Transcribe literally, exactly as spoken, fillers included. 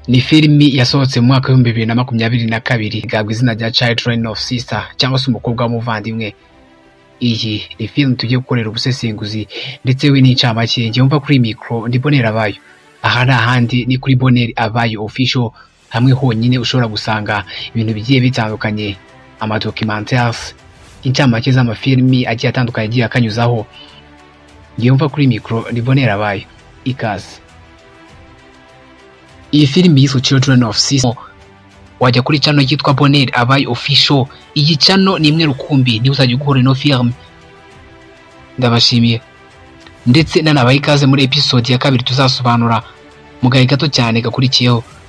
ni filimi yasohotse mu mwaka w'ibihumbi bibiri na makumyabiri na kabiri igabwa izina rya Children of Sister cyangwa se umukobwa w'umuvandimwe. Iyi ni filimi tugiye gukorera ubusesenguzi ndetse we n'incamake ngiye mva kuri micro ndi Bonheur Abayo. Aha ni ahandi ni kuri Bonheur Abayo official, hamwe honyine ushobora gusanga ibintu bigiye bitandukanye, ama documentaires, incamake z'amafilimi agiye atandukanye agiye akanyuzaho. Ngiye mva kuri micro ndi Bonheur Abayo. Ikaze. Iyi filimi yitwa Children of Sister, wajya kuri channel yitwa Bonheur Abayo official. Iyi channel ni imwe rukumbi ni uzajya guhora no film. Ndabashimiye ndetse nanabaye ikaze muri episode ya kabiri tuzasobanura mu gahe gato cyane gakurikiyeho.